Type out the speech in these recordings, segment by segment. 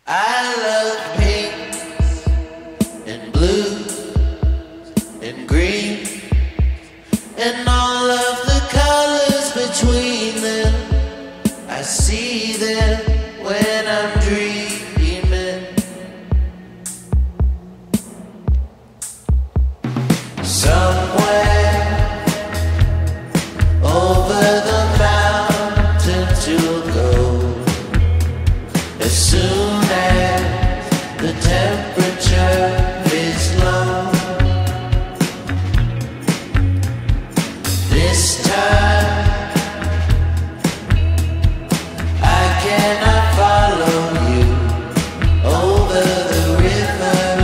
I love pinks and blues and green and all of the colors between them. I see them when I'm dreaming. Somewhere over the mountains you'll go as soon as the temperature is low. This time I cannot follow you over the river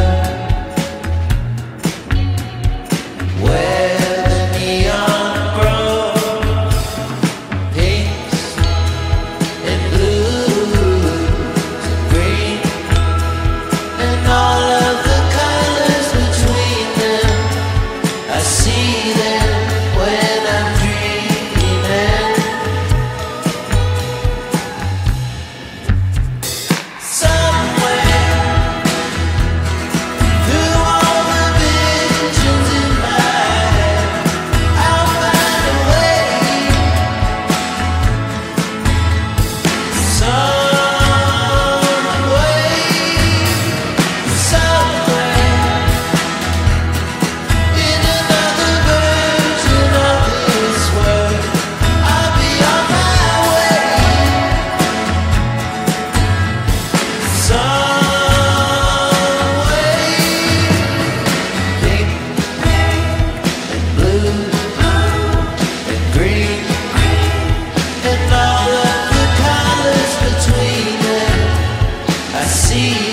where the neon grows pinks and blues and green and all of the colors between them. I see them when I'm dreaming. Somewhere through all the visions in my head, I'll find a way. Some way, somewhere, in another version of this world, I'll be on my way. Some way, pink and blue and green and all of the colors between them. I see